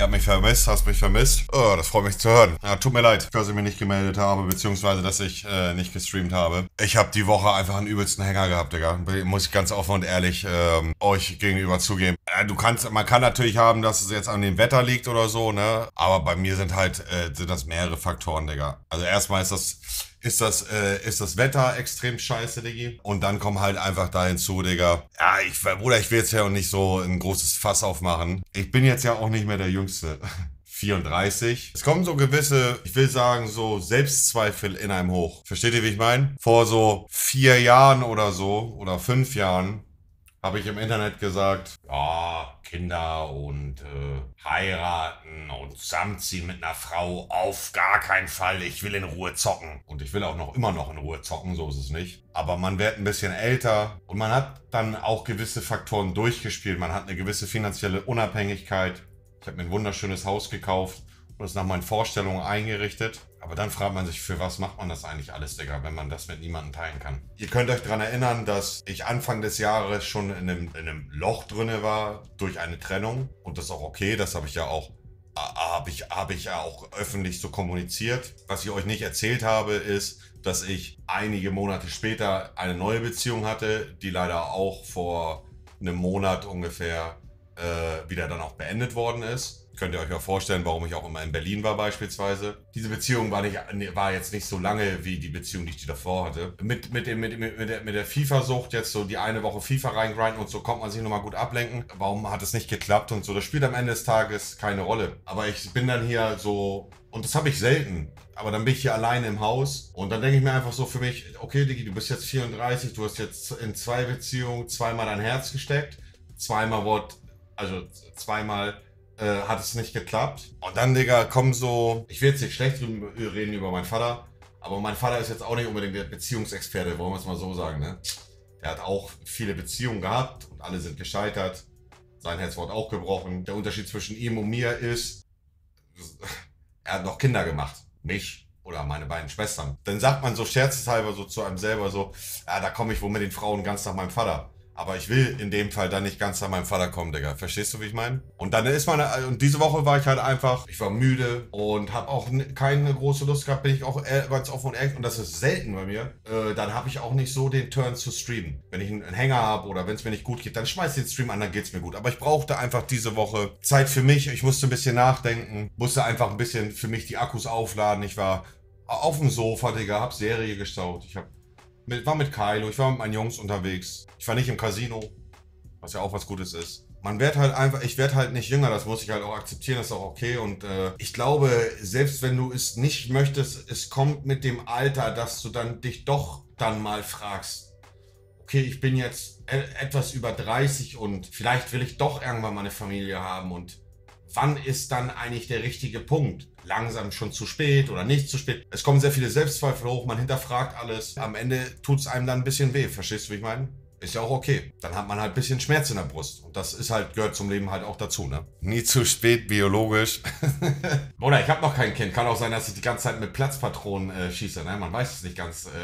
Ihr habt mich vermisst, hast mich vermisst. Oh, das freut mich zu hören. Ja, tut mir leid, dass ich mich nicht gemeldet habe, beziehungsweise, dass ich nicht gestreamt habe. Ich habe die Woche einfach einen übelsten Hänger gehabt, Digga. Muss ich ganz offen und ehrlich euch gegenüber zugeben. Man kann natürlich haben, dass es jetzt an dem Wetter liegt oder so, ne? Aber bei mir sind das mehrere Faktoren, Digga. Also erstmal ist das Wetter extrem scheiße, Diggi. Und dann kommen halt einfach da hinzu, Digga. Ja, ich will jetzt ja auch nicht so ein großes Fass aufmachen. Ich bin jetzt ja auch nicht mehr der Jüngste. 34. Es kommen so gewisse, ich will sagen, so Selbstzweifel in einem hoch. Versteht ihr, wie ich meine? Vor so 4 Jahren oder so, oder 5 Jahren, habe ich im Internet gesagt, ja, Kinder und heiraten und zusammenziehen mit einer Frau, auf gar keinen Fall. Ich will in Ruhe zocken. Und ich will auch immer noch in Ruhe zocken, so ist es nicht. Aber man wird ein bisschen älter und man hat dann auch gewisse Faktoren durchgespielt. Man hat eine gewisse finanzielle Unabhängigkeit. Ich habe mir ein wunderschönes Haus gekauft und es nach meinen Vorstellungen eingerichtet. Aber dann fragt man sich, für was macht man das eigentlich alles, Digga, wenn man das mit niemandem teilen kann. Ihr könnt euch daran erinnern, dass ich Anfang des Jahres schon in einem Loch drinne war durch eine Trennung. Und das ist auch okay, das habe ich ja auch öffentlich so kommuniziert. Was ich euch nicht erzählt habe, ist, dass ich einige Monate später eine neue Beziehung hatte, die leider auch vor einem Monat ungefähr wieder dann auch beendet worden ist. Könnt ihr euch ja vorstellen, warum ich auch immer in Berlin war beispielsweise. Diese Beziehung war jetzt nicht so lange wie die Beziehung, die ich davor hatte. Mit der FIFA-Sucht jetzt so die eine Woche FIFA reingrinden und so kommt man sich nochmal gut ablenken. Warum hat es nicht geklappt und so. Das spielt am Ende des Tages keine Rolle. Aber ich bin dann hier so, und das habe ich selten. Aber dann bin ich hier alleine im Haus und dann denke ich mir einfach so für mich, okay Diggi, du bist jetzt 34, du hast jetzt in 2 Beziehungen zweimal dein Herz gesteckt. Zweimal hat es nicht geklappt. Und dann, Digga, kommen so, ich will jetzt nicht schlecht reden über meinen Vater, aber mein Vater ist jetzt auch nicht unbedingt der Beziehungsexperte, wollen wir es mal so sagen, ne? Der hat auch viele Beziehungen gehabt und alle sind gescheitert. Sein Herz wurde auch gebrochen. Der Unterschied zwischen ihm und mir ist, er hat noch Kinder gemacht. Mich oder meine beiden Schwestern. Dann sagt man so scherzeshalber so zu einem selber so, ja, da komme ich wohl mit den Frauen ganz nach meinem Vater. Aber ich will in dem Fall dann nicht ganz nach meinem Vater kommen, Digga. Verstehst du, wie ich meine? Und dann und diese Woche war ich halt einfach, ich war müde und habe auch keine große Lust gehabt, bin ich auch ganz offen und ehrlich, und das ist selten bei mir, dann habe ich auch nicht so den Turn zu streamen. Wenn ich einen Hänger habe oder wenn es mir nicht gut geht, dann schmeiß ich den Stream an, dann geht's mir gut. Aber ich brauchte einfach diese Woche Zeit für mich, ich musste ein bisschen nachdenken, musste einfach ein bisschen für mich die Akkus aufladen. Ich war auf dem Sofa, Digga, hab Serie geschaut, war mit Kylo, ich war mit meinen Jungs unterwegs. Ich war nicht im Casino, was ja auch was Gutes ist. Ich werde halt nicht jünger, das muss ich halt auch akzeptieren, das ist auch okay. Und ich glaube, selbst wenn du es nicht möchtest, es kommt mit dem Alter, dass du dann dich doch dann mal fragst, okay, ich bin jetzt etwas über 30 und vielleicht will ich doch irgendwann mal eine Familie haben und wann ist dann eigentlich der richtige Punkt? Langsam schon zu spät oder nicht zu spät? Es kommen sehr viele Selbstzweifel hoch, man hinterfragt alles. Am Ende tut es einem dann ein bisschen weh, verstehst du, wie ich meine? Ist ja auch okay. Dann hat man halt ein bisschen Schmerz in der Brust. Und das gehört zum Leben halt auch dazu, ne? Nie zu spät, biologisch. Oder ich habe noch kein Kind. Kann auch sein, dass ich die ganze Zeit mit Platzpatronen schieße, ne? Man weiß es nicht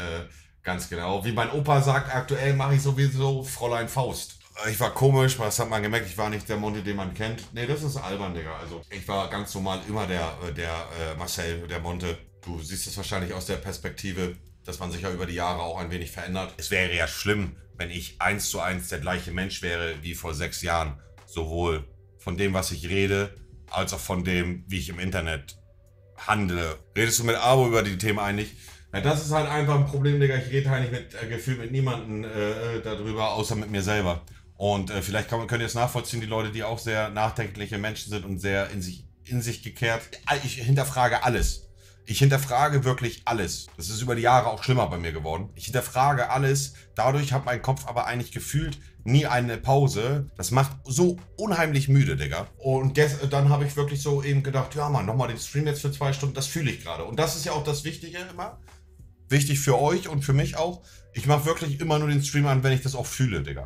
ganz genau. Wie mein Opa sagt, aktuell mache ich sowieso Fräulein Faust. Ich war komisch, das hat man gemerkt, ich war nicht der Monte, den man kennt. Nee, das ist albern, Digga. Also ich war ganz normal immer der Marcel, der Monte. Du siehst es wahrscheinlich aus der Perspektive, dass man sich ja über die Jahre auch ein wenig verändert. Es wäre ja schlimm, wenn ich 1:1 der gleiche Mensch wäre wie vor 6 Jahren. Sowohl von dem, was ich rede, als auch von dem, wie ich im Internet handle. Redest du mit Abo über die Themen eigentlich? Ja, das ist halt einfach ein Problem, Digga. Ich rede eigentlich gefühlt mit niemandem darüber, außer mit mir selber. Und vielleicht könnt ihr es nachvollziehen, die Leute, die auch sehr nachdenkliche Menschen sind und sehr in sich gekehrt. Ich hinterfrage alles. Ich hinterfrage wirklich alles. Das ist über die Jahre auch schlimmer bei mir geworden. Ich hinterfrage alles. Dadurch hat mein Kopf aber eigentlich gefühlt nie eine Pause. Das macht so unheimlich müde, Digga. Und dann habe ich wirklich so eben gedacht, ja Mann, nochmal den Stream jetzt für 2 Stunden, das fühle ich gerade. Und das ist ja auch das Wichtige immer. Wichtig für euch und für mich auch. Ich mache wirklich immer nur den Stream an, wenn ich das auch fühle, Digga.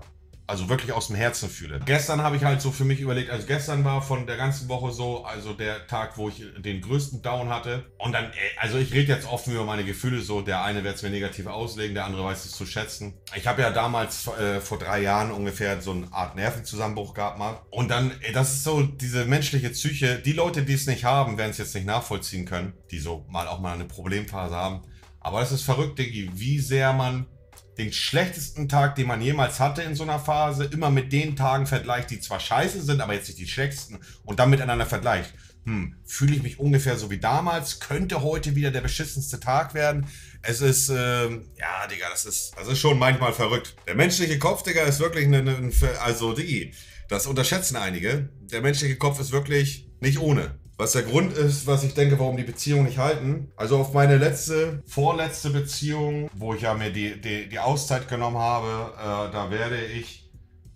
also wirklich aus dem Herzen fühle. Gestern habe ich halt so für mich überlegt, also gestern war von der ganzen Woche so, also der Tag, wo ich den größten Down hatte. Und dann, also ich rede jetzt offen über meine Gefühle so, der eine wird es mir negativ auslegen, der andere weiß es zu schätzen. Ich habe ja damals vor 3 Jahren ungefähr so eine Art Nervenzusammenbruch gehabt mal. Und dann, das ist so diese menschliche Psyche, die Leute, die es nicht haben, werden es jetzt nicht nachvollziehen können, die so mal auch mal eine Problemphase haben. Aber es ist verrückt, Diggi, wie sehr man den schlechtesten Tag, den man jemals hatte in so einer Phase, immer mit den Tagen vergleicht, die zwar scheiße sind, aber jetzt nicht die schlechtesten und dann miteinander vergleicht. Fühle ich mich ungefähr so wie damals? Könnte heute wieder der beschissenste Tag werden? Es ist, ja, Digga, das ist schon manchmal verrückt. Der menschliche Kopf, Digga, ist wirklich also, Diggi, das unterschätzen einige. Der menschliche Kopf ist wirklich nicht ohne. Was der Grund ist, was ich denke, warum die Beziehungen nicht halten. Also auf meine vorletzte Beziehung, wo ich ja mir die Auszeit genommen habe, da werde ich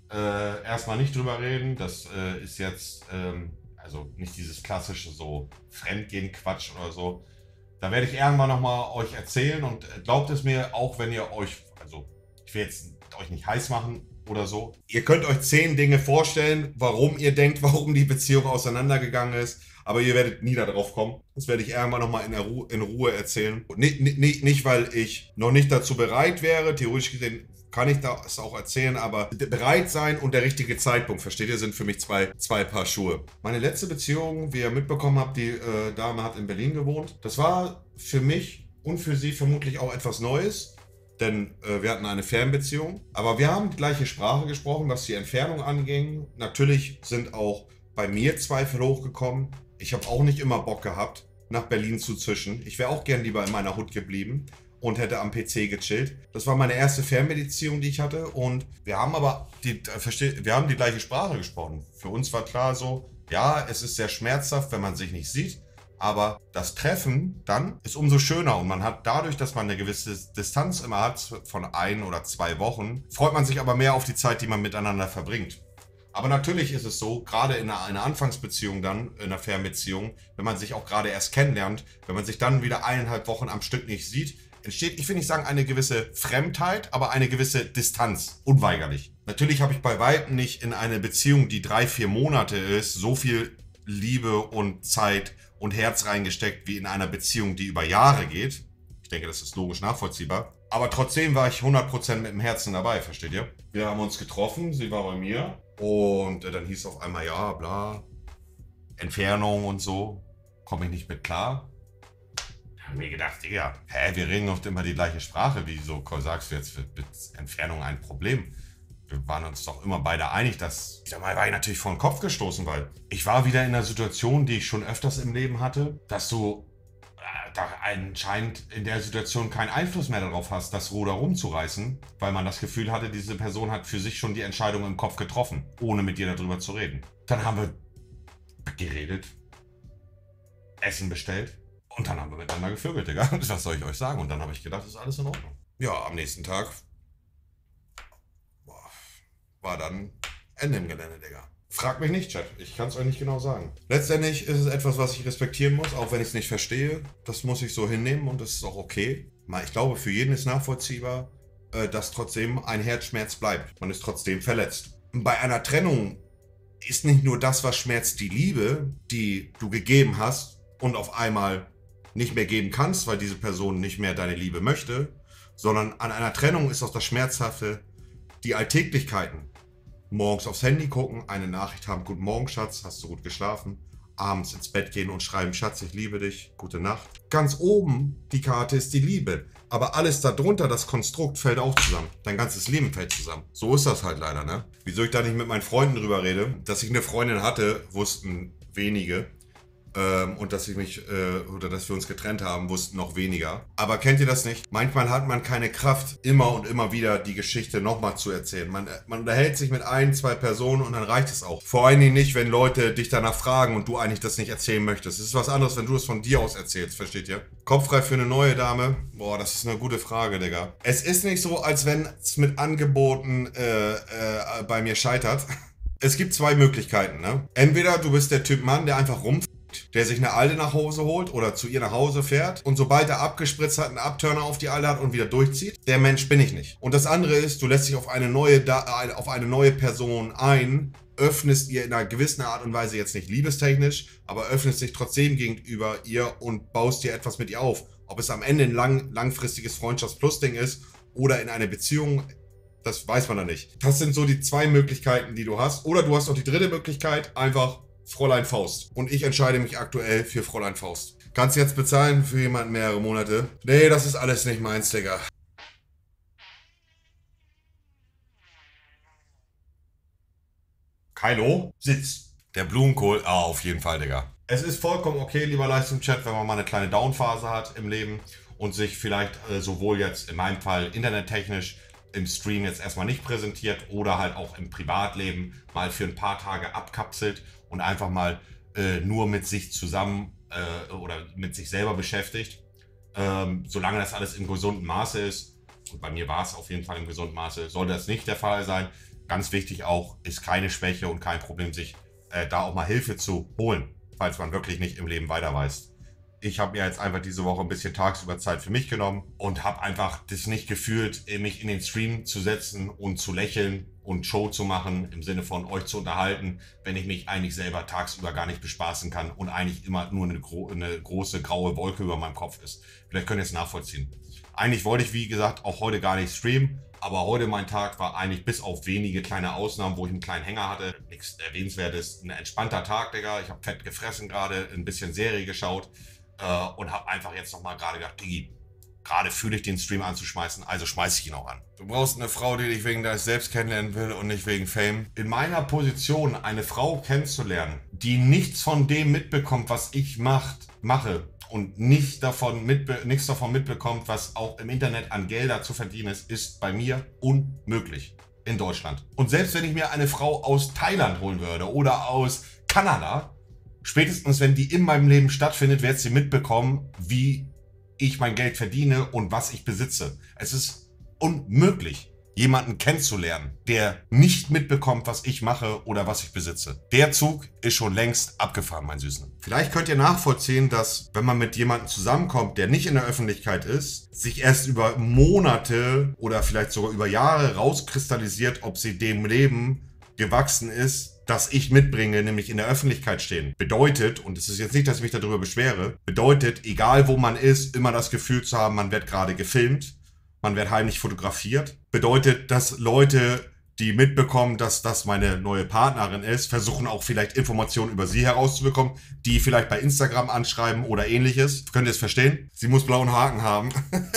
erstmal nicht drüber reden. Das ist jetzt, also nicht dieses klassische so Fremdgehen-Quatsch oder so. Da werde ich irgendwann nochmal euch erzählen und glaubt es mir, auch wenn ihr euch, also ich will jetzt euch nicht heiß machen oder so. Ihr könnt euch 10 Dinge vorstellen, warum ihr denkt, warum die Beziehung auseinandergegangen ist. Aber ihr werdet nie darauf kommen. Das werde ich irgendwann nochmal in Ruhe erzählen. Nicht, weil ich noch nicht dazu bereit wäre. Theoretisch gesehen kann ich das auch erzählen. Aber bereit sein und der richtige Zeitpunkt, versteht ihr, sind für mich zwei Paar Schuhe. Meine letzte Beziehung, wie ihr mitbekommen habt, die Dame hat in Berlin gewohnt. Das war für mich und für sie vermutlich auch etwas Neues. Denn wir hatten eine Fernbeziehung. Aber wir haben die gleiche Sprache gesprochen, was die Entfernung anging. Natürlich sind auch bei mir Zweifel hochgekommen. Ich habe auch nicht immer Bock gehabt, nach Berlin zu zischen. Ich wäre auch gern lieber in meiner Hut geblieben und hätte am PC gechillt. Das war meine erste Fernbeziehung, die ich hatte. Und wir haben aber die gleiche Sprache gesprochen. Für uns war klar so, ja, es ist sehr schmerzhaft, wenn man sich nicht sieht. Aber das Treffen dann ist umso schöner. Und man hat dadurch, dass man eine gewisse Distanz immer hat, von 1 oder 2 Wochen, freut man sich aber mehr auf die Zeit, die man miteinander verbringt. Aber natürlich ist es so, gerade in einer Anfangsbeziehung dann, in einer Fernbeziehung, wenn man sich auch gerade erst kennenlernt, wenn man sich dann wieder 1,5 Wochen am Stück nicht sieht, entsteht, ich will nicht sagen eine gewisse Fremdheit, aber eine gewisse Distanz, unweigerlich. Natürlich habe ich bei weitem nicht in eine Beziehung, die 3-4 Monate ist, so viel Liebe und Zeit und Herz reingesteckt wie in einer Beziehung, die über Jahre geht. Ich denke, das ist logisch nachvollziehbar. Aber trotzdem war ich 100% mit dem Herzen dabei, versteht ihr? Wir haben uns getroffen, sie war bei mir. Und dann hieß es auf einmal, ja, bla, Entfernung und so, komme ich nicht mit klar. Da habe ich mir gedacht, Digga, wir reden oft immer die gleiche Sprache. Wieso sagst du jetzt mit Entfernung ein Problem? Wir waren uns doch immer beide einig, dass, ich sag mal, war ich natürlich vor den Kopf gestoßen, weil ich war wieder in einer Situation, die ich schon öfters im Leben hatte, dass du da anscheinend in der Situation keinen Einfluss mehr darauf hast, das Ruder rumzureißen, weil man das Gefühl hatte, diese Person hat für sich schon die Entscheidung im Kopf getroffen, ohne mit dir darüber zu reden. Dann haben wir geredet, Essen bestellt und dann haben wir miteinander gevögelt, Digga. Was soll ich euch sagen? Und dann habe ich gedacht, das ist alles in Ordnung. Ja, am nächsten Tag war dann Ende im Gelände, Digga. Fragt mich nicht, Chat. Ich kann es euch nicht genau sagen. Letztendlich ist es etwas, was ich respektieren muss, auch wenn ich es nicht verstehe. Das muss ich so hinnehmen und das ist auch okay. Ich glaube, für jeden ist nachvollziehbar, dass trotzdem ein Herzschmerz bleibt. Man ist trotzdem verletzt. Bei einer Trennung ist nicht nur das, was schmerzt, die Liebe, die du gegeben hast und auf einmal nicht mehr geben kannst, weil diese Person nicht mehr deine Liebe möchte, sondern an einer Trennung ist auch das Schmerzhafte, die Alltäglichkeiten. Morgens aufs Handy gucken, eine Nachricht haben, guten Morgen, Schatz, hast du gut geschlafen? Abends ins Bett gehen und schreiben, Schatz, ich liebe dich, gute Nacht. Ganz oben die Karte ist die Liebe, aber alles darunter, das Konstrukt, fällt auch zusammen. Dein ganzes Leben fällt zusammen. So ist das halt leider, ne? Wieso ich da nicht mit meinen Freunden drüber rede, dass ich eine Freundin hatte, wussten wenige. Und dass dass wir uns getrennt haben, wussten noch weniger. Aber kennt ihr das nicht? Manchmal hat man keine Kraft, immer und immer wieder die Geschichte nochmal zu erzählen. Man unterhält sich mit 1, 2 Personen und dann reicht es auch. Vor allen Dingen nicht, wenn Leute dich danach fragen und du eigentlich das nicht erzählen möchtest. Es ist was anderes, wenn du es von dir aus erzählst, versteht ihr? Kopf frei für eine neue Dame? Boah, das ist eine gute Frage, Digga. Es ist nicht so, als wenn es mit Angeboten bei mir scheitert. Es gibt 2 Möglichkeiten, ne? Entweder du bist der Typ Mann, der einfach rumfällt der sich eine Alte nach Hause holt oder zu ihr nach Hause fährt und sobald er abgespritzt hat, einen Abturner auf die Alte hat und wieder durchzieht. Der Mensch bin ich nicht. Und das andere ist, du lässt dich auf eine neue Person ein, öffnest ihr in einer gewissen Art und Weise jetzt nicht liebestechnisch, aber öffnest dich trotzdem gegenüber ihr und baust dir etwas mit ihr auf. Ob es am Ende ein langfristiges Freundschafts-Plus-Ding ist oder in eine Beziehung, das weiß man da nicht. Das sind so die zwei Möglichkeiten, die du hast. Oder du hast noch die dritte Möglichkeit, einfach Fräulein Faust. Und ich entscheide mich aktuell für Fräulein Faust. Kannst du jetzt bezahlen für jemanden mehrere Monate? Nee, das ist alles nicht meins, Digga. Kylo, sitz. Der Blumenkohl, auf jeden Fall, Digga. Es ist vollkommen okay, lieber Livestream-Chat, wenn man mal eine kleine Downphase hat im Leben und sich vielleicht sowohl jetzt in meinem Fall internettechnisch im Stream jetzt erstmal nicht präsentiert oder halt auch im Privatleben mal für ein paar Tage abkapselt und einfach mal nur mit sich zusammen oder mit sich selber beschäftigt. Solange das alles im gesunden Maße ist, und bei mir war es auf jeden Fall im gesunden Maße, sollte das nicht der Fall sein. Ganz wichtig auch, ist keine Schwäche und kein Problem, sich da auch mal Hilfe zu holen, falls man wirklich nicht im Leben weiter weiß. Ich habe mir jetzt einfach diese Woche ein bisschen tagsüber Zeit für mich genommen und habe einfach das nicht gefühlt, mich in den Stream zu setzen und zu lächeln und Show zu machen, im Sinne von euch zu unterhalten, wenn ich mich eigentlich selber tagsüber gar nicht bespaßen kann und eigentlich immer nur eine große graue Wolke über meinem Kopf ist. Vielleicht könnt ihr es nachvollziehen. Eigentlich wollte ich, wie gesagt, auch heute gar nicht streamen, aber heute mein Tag war eigentlich bis auf wenige kleine Ausnahmen, wo ich einen kleinen Hänger hatte. Nichts Erwähnenswertes, ein entspannter Tag, Digga. Ich habe fett gefressen gerade, ein bisschen Serie geschaut und habe einfach jetzt nochmal gerade gedacht, Diggi, gerade fühle ich den Stream anzuschmeißen, also schmeiße ich ihn auch an. Du brauchst eine Frau, die dich wegen deines Selbst kennenlernen will und nicht wegen Fame. In meiner Position eine Frau kennenzulernen, die nichts von dem mitbekommt, was ich mache und nichts davon mitbekommt, was auch im Internet an Gelder zu verdienen ist bei mir unmöglich in Deutschland. Und selbst wenn ich mir eine Frau aus Thailand holen würde oder aus Kanada, spätestens wenn die in meinem Leben stattfindet, wird sie mitbekommen, wie ich mein Geld verdiene und was ich besitze. Es ist unmöglich, jemanden kennenzulernen, der nicht mitbekommt, was ich mache oder was ich besitze. Der Zug ist schon längst abgefahren, mein Süßen. Vielleicht könnt ihr nachvollziehen, dass, wenn man mit jemandem zusammenkommt, der nicht in der Öffentlichkeit ist, sich erst über Monate oder vielleicht sogar über Jahre rauskristallisiert, ob sie dem Leben gewachsen ist, das ich mitbringe, nämlich in der Öffentlichkeit stehen. Bedeutet, und es ist jetzt nicht, dass ich mich darüber beschwere, bedeutet, egal wo man ist, immer das Gefühl zu haben, man wird gerade gefilmt, man wird heimlich fotografiert. Bedeutet, dass Leute, die mitbekommen, dass das meine neue Partnerin ist, versuchen auch vielleicht Informationen über sie herauszubekommen, die vielleicht bei Instagram anschreiben oder ähnliches. Könnt ihr es verstehen? Sie muss blauen Haken haben.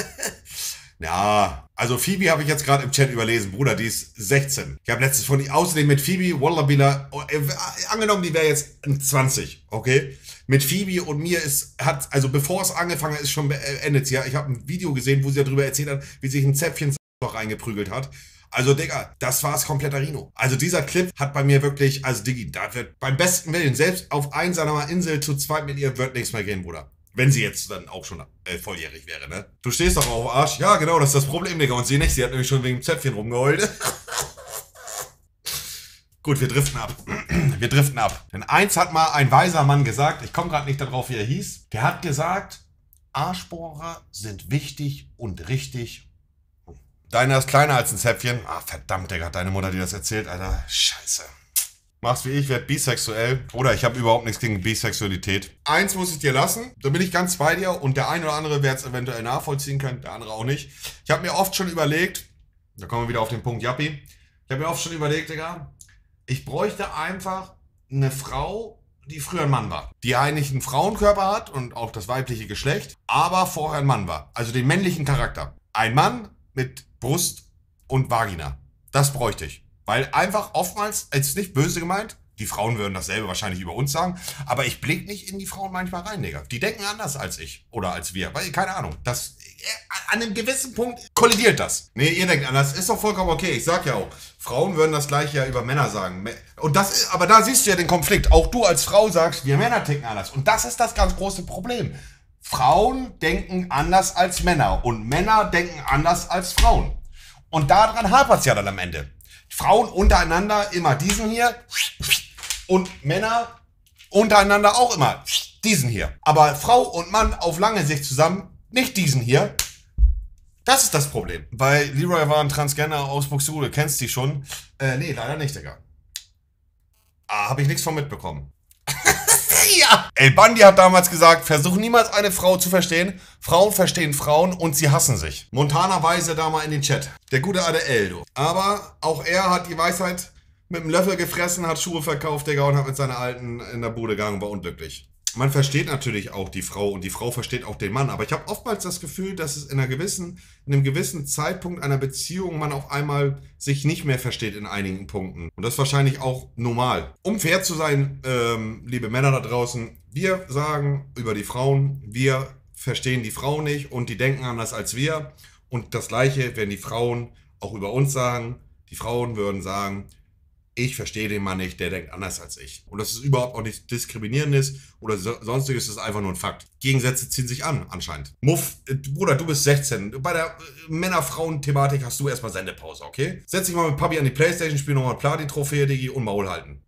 Ja, also Phoebe habe ich jetzt gerade im Chat überlesen, Bruder, die ist 16. Ich habe letztens von ihr außerdem mit Phoebe, Wallabila, angenommen, die wäre jetzt 20, okay? Mit Phoebe und mir also bevor es angefangen ist, schon beendet sie. Ja, ich habe ein Video gesehen, wo sie darüber erzählt hat, wie sich ein Zäpfchen noch reingeprügelt hat. Also, Digga, das war's kompletter Rino. Also dieser Clip hat bei mir wirklich, also Diggi, da wird beim besten Willen, selbst auf einsamer Insel zu zweit mit ihr wird nichts mehr gehen, Bruder. Wenn sie jetzt dann auch schon volljährig wäre, ne? Du stehst doch auf Arsch. Ja, genau, das ist das Problem, Digga. Und sie nicht. Sie hat nämlich schon wegen dem Zäpfchen rumgeheult. Gut, wir driften ab. Wir driften ab. Denn eins hat mal ein weiser Mann gesagt, ich komme gerade nicht darauf, wie er hieß. Der hat gesagt, Arschbohrer sind wichtig und richtig. Deiner ist kleiner als ein Zäpfchen. Ah, verdammt, Digga, hat deine Mutter dir das erzählt, Alter. Scheiße. Machst wie ich, werd bisexuell. Oder ich habe überhaupt nichts gegen Bisexualität. Eins muss ich dir lassen, da bin ich ganz bei dir. Und der ein oder andere wird es eventuell nachvollziehen können, der andere auch nicht. Ich habe mir oft schon überlegt, da kommen wir wieder auf den Punkt Jappi. Ich habe mir oft schon überlegt, Digga, ich bräuchte einfach eine Frau, die früher ein Mann war. Die eigentlich einen Frauenkörper hat und auch das weibliche Geschlecht, aber vorher ein Mann war. Also den männlichen Charakter. Ein Mann mit Brust und Vagina. Das bräuchte ich. Weil einfach oftmals, ist nicht böse gemeint, die Frauen würden dasselbe wahrscheinlich über uns sagen, aber ich blick nicht in die Frauen manchmal rein, Digga. Die denken anders als ich oder als wir, weil, keine Ahnung, das, an einem gewissen Punkt kollidiert das. Nee, ihr denkt anders, ist doch vollkommen okay, ich sag ja auch, Frauen würden das gleiche ja über Männer sagen. Und das, aber da siehst du ja den Konflikt, auch du als Frau sagst, wir Männer ticken anders. Und das ist das ganz große Problem. Frauen denken anders als Männer und Männer denken anders als Frauen. Und daran hapert es ja dann am Ende. Frauen untereinander immer diesen hier und Männer untereinander auch immer diesen hier. Aber Frau und Mann auf lange Sicht zusammen, nicht diesen hier. Das ist das Problem. Weil Leroy war ein Transgender aus Buxtehude. Kennst du die schon? Nee, leider nicht, Digga. Habe ich nichts von mitbekommen. Ja. El Bandi hat damals gesagt, versuch niemals eine Frau zu verstehen. Frauen verstehen Frauen und sie hassen sich. Montana Weise da mal in den Chat. Der gute alte Eldo. Aber auch er hat die Weisheit mit dem Löffel gefressen, hat Schuhe verkauft, Digga, und hat mit seiner Alten in der Bude gegangen und war unglücklich. Man versteht natürlich auch die Frau und die Frau versteht auch den Mann. Aber ich habe oftmals das Gefühl, dass es in einem gewissen Zeitpunkt einer Beziehung man auf einmal sich nicht mehr versteht in einigen Punkten. Und das ist wahrscheinlich auch normal. Um fair zu sein, liebe Männer da draußen, wir sagen über die Frauen, wir verstehen die Frau nicht und die denken anders als wir. Und das Gleiche werden die Frauen auch über uns sagen. Die Frauen würden sagen, ich verstehe den Mann nicht, der denkt anders als ich. Und das ist überhaupt auch nicht diskriminierendes oder sonstiges, das ist einfach nur ein Fakt. Gegensätze ziehen sich an, anscheinend. Muff, Bruder, du bist 16. Bei der Männer-Frauen-Thematik hast du erstmal Sendepause, okay? Setz dich mal mit Papi an die Playstation, spiel nochmal Platin-Trophäe, Digi, und Maul halten.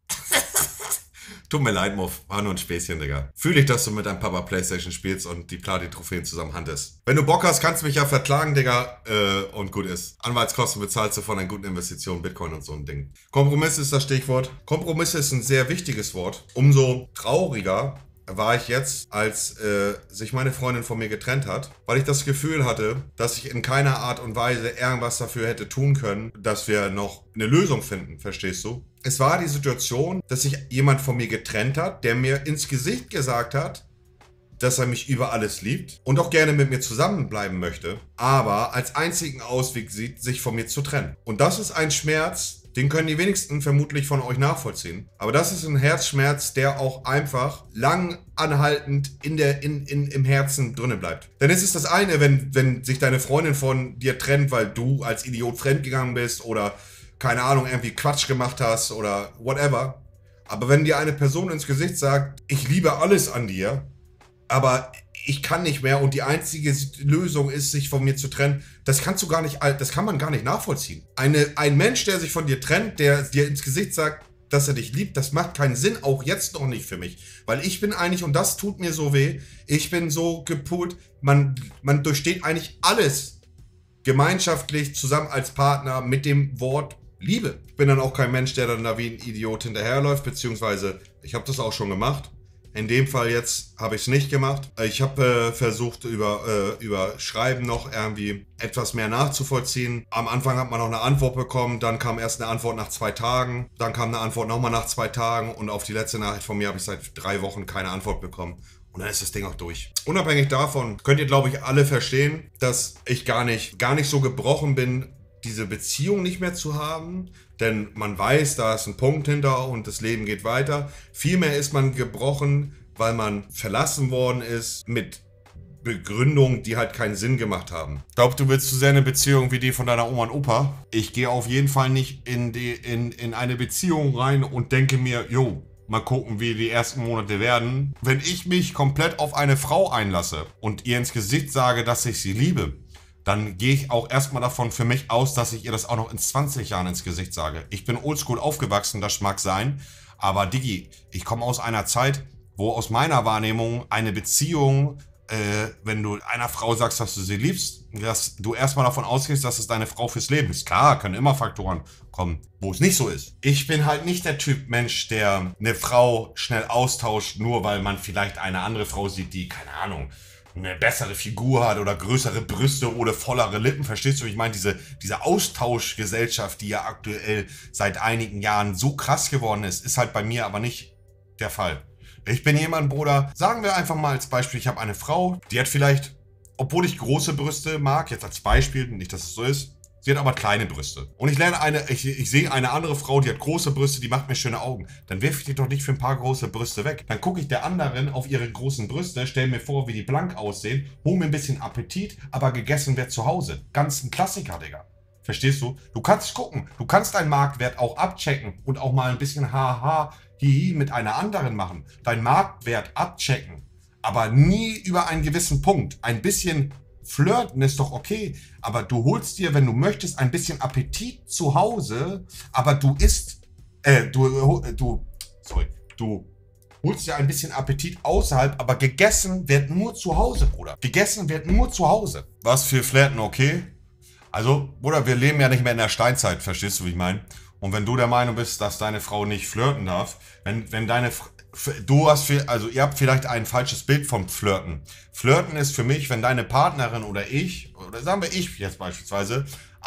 Tut mir leid, Muff. War nur ein Späßchen, Digga. Fühl ich, dass du mit deinem Papa Playstation spielst und die Platin-Trophäen zusammen handest. Wenn du Bock hast, kannst du mich ja verklagen, Digga. Und gut ist. Anwaltskosten bezahlst du von einer guten Investition, Bitcoin und so ein Ding. Kompromiss ist das Stichwort. Kompromiss ist ein sehr wichtiges Wort. Umso trauriger war ich jetzt, als sich meine Freundin von mir getrennt hat, weil ich das Gefühl hatte, dass ich in keiner Art und Weise irgendwas dafür hätte tun können, dass wir noch eine Lösung finden, verstehst du? Es war die Situation, dass sich jemand von mir getrennt hat, der mir ins Gesicht gesagt hat, dass er mich über alles liebt und auch gerne mit mir zusammenbleiben möchte, aber als einzigen Ausweg sieht, sich von mir zu trennen. Und das ist ein Schmerz, den können die wenigsten vermutlich von euch nachvollziehen. Aber das ist ein Herzschmerz, der auch einfach lang anhaltend im Herzen drinnen bleibt. Denn es ist das eine, wenn sich deine Freundin von dir trennt, weil du als Idiot fremdgegangen bist oder, keine Ahnung, irgendwie Quatsch gemacht hast oder whatever. Aber wenn dir eine Person ins Gesicht sagt, ich liebe alles an dir, aber ich kann nicht mehr und die einzige Lösung ist, sich von mir zu trennen, das kann man gar nicht nachvollziehen. Ein Mensch, der sich von dir trennt, der dir ins Gesicht sagt, dass er dich liebt, das macht keinen Sinn, auch jetzt noch nicht für mich. Weil ich bin eigentlich, und das tut mir so weh, ich bin so gepoolt, man durchsteht eigentlich alles gemeinschaftlich zusammen als Partner mit dem Wort Liebe. Ich bin dann auch kein Mensch, der dann da wie ein Idiot hinterherläuft, beziehungsweise ich habe das auch schon gemacht. In dem Fall jetzt habe ich es nicht gemacht. Ich habe versucht, über Schreiben noch irgendwie etwas mehr nachzuvollziehen. Am Anfang hat man noch eine Antwort bekommen, dann kam erst eine Antwort nach 2 Tagen, dann kam eine Antwort nochmal nach 2 Tagen und auf die letzte Nachricht von mir habe ich seit 3 Wochen keine Antwort bekommen. Und dann ist das Ding auch durch. Unabhängig davon könnt ihr, glaube ich, alle verstehen, dass ich gar nicht so gebrochen bin, diese Beziehung nicht mehr zu haben, denn man weiß, da ist ein Punkt hinter und das Leben geht weiter. Vielmehr ist man gebrochen, weil man verlassen worden ist mit Begründungen, die halt keinen Sinn gemacht haben. Ich glaube, du willst zu sehr eine Beziehung wie die von deiner Oma und Opa. Ich gehe auf jeden Fall nicht in eine Beziehung rein und denke mir, jo, mal gucken, wie die ersten Monate werden. Wenn ich mich komplett auf eine Frau einlasse und ihr ins Gesicht sage, dass ich sie liebe, dann gehe ich auch erstmal davon für mich aus, dass ich ihr das auch noch in 20 Jahren ins Gesicht sage. Ich bin oldschool aufgewachsen, das mag sein, aber Diggi, ich komme aus einer Zeit, wo aus meiner Wahrnehmung eine Beziehung, wenn du einer Frau sagst, dass du sie liebst, dass du erstmal davon ausgehst, dass es deine Frau fürs Leben ist. Klar, können immer Faktoren kommen, wo es nicht so ist. Ich bin halt nicht der Typ Mensch, der eine Frau schnell austauscht, nur weil man vielleicht eine andere Frau sieht, die, keine Ahnung, eine bessere Figur hat oder größere Brüste oder vollere Lippen, verstehst du? Ich meine, diese Austauschgesellschaft, die ja aktuell seit einigen Jahren so krass geworden ist halt bei mir aber nicht der Fall. Ich bin jemand, Bruder, sagen wir einfach mal als Beispiel, ich habe eine Frau, die hat vielleicht, obwohl ich große Brüste mag, jetzt als Beispiel, nicht, dass es so ist, sie hat aber kleine Brüste. Und ich sehe eine andere Frau, die hat große Brüste, die macht mir schöne Augen. Dann werfe ich die doch nicht für ein paar große Brüste weg. Dann gucke ich der anderen auf ihre großen Brüste, stelle mir vor, wie die blank aussehen, hole mir ein bisschen Appetit, aber gegessen wird zu Hause. Ganz ein Klassiker, Digga. Verstehst du? Du kannst gucken, du kannst deinen Marktwert auch abchecken und auch mal ein bisschen Hihi mit einer anderen machen. Deinen Marktwert abchecken, aber nie über einen gewissen Punkt. Ein bisschen flirten ist doch okay, aber du holst dir, wenn du möchtest, ein bisschen Appetit zu Hause, aber du holst dir ein bisschen Appetit außerhalb, aber gegessen wird nur zu Hause, Bruder. Gegessen wird nur zu Hause. Was für Flirten, okay? Also, Bruder, wir leben ja nicht mehr in der Steinzeit, verstehst du, wie ich meine? Und wenn du der Meinung bist, dass deine Frau nicht flirten darf, wenn deine ihr habt vielleicht ein falsches Bild vom Flirten. Flirten ist für mich, wenn deine Partnerin oder sagen wir ich jetzt beispielsweise,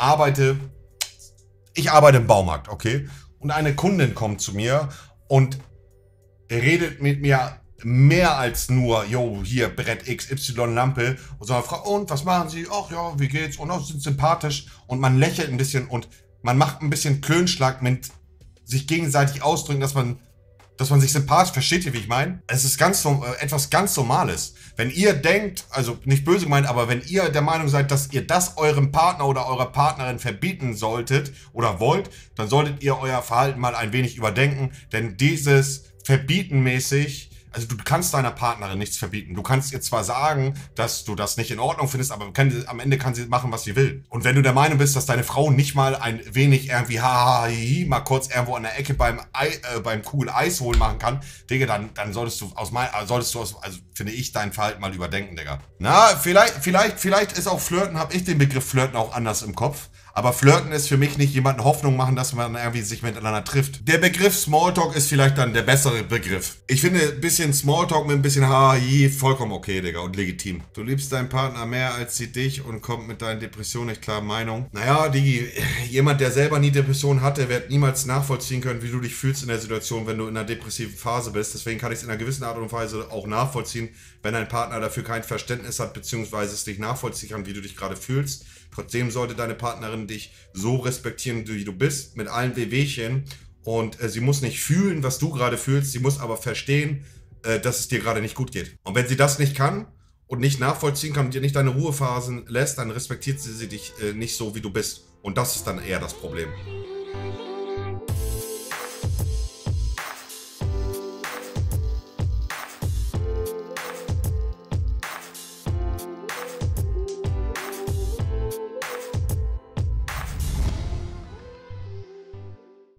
ich arbeite im Baumarkt, okay? Und eine Kundin kommt zu mir und redet mit mir mehr als nur, yo, hier Brett XY Lampe und so, fragt, und was machen Sie? Ach ja, wie geht's? Und auch sind sympathisch und man lächelt ein bisschen und man macht ein bisschen Klönschlag mit sich gegenseitig ausdrücken, dass man sich sympathisch, versteht ihr, wie ich meine? Es ist etwas ganz Normales. Wenn ihr denkt, also nicht böse gemeint, aber wenn ihr der Meinung seid, dass ihr das eurem Partner oder eurer Partnerin verbieten solltet oder wollt, dann solltet ihr euer Verhalten mal ein wenig überdenken, denn dieses Verbietenmäßig, also du kannst deiner Partnerin nichts verbieten. Du kannst ihr zwar sagen, dass du das nicht in Ordnung findest, aber am Ende kann sie machen, was sie will. Und wenn du der Meinung bist, dass deine Frau nicht mal ein wenig irgendwie mal kurz irgendwo an der Ecke beim Kugel Eis holen machen kann, Digga, dann solltest du finde ich, dein Verhalten mal überdenken, Digga. Na, vielleicht ist auch Flirten, habe ich den Begriff Flirten auch anders im Kopf. Aber Flirten ist für mich nicht jemanden Hoffnung machen, dass man irgendwie sich miteinander trifft. Der Begriff Smalltalk ist vielleicht dann der bessere Begriff. Ich finde ein bisschen Smalltalk mit ein bisschen vollkommen okay, Digga, und legitim. Du liebst deinen Partner mehr als sie dich und kommt mit deinen Depressionen nicht klar, Meinung. Naja, jemand, der selber nie Depressionen hatte, wird niemals nachvollziehen können, wie du dich fühlst in der Situation, wenn du in einer depressiven Phase bist. Deswegen kann ich es in einer gewissen Art und Weise auch nachvollziehen, wenn dein Partner dafür kein Verständnis hat, beziehungsweise es nicht nachvollziehen kann, wie du dich gerade fühlst. Trotzdem sollte deine Partnerin dich so respektieren, wie du bist, mit allen Wehwehchen. Und sie muss nicht fühlen, was du gerade fühlst, sie muss aber verstehen, dass es dir gerade nicht gut geht. Und wenn sie das nicht kann und nicht nachvollziehen kann und dir nicht deine Ruhephasen lässt, dann respektiert sie dich nicht so, wie du bist. Und das ist dann eher das Problem.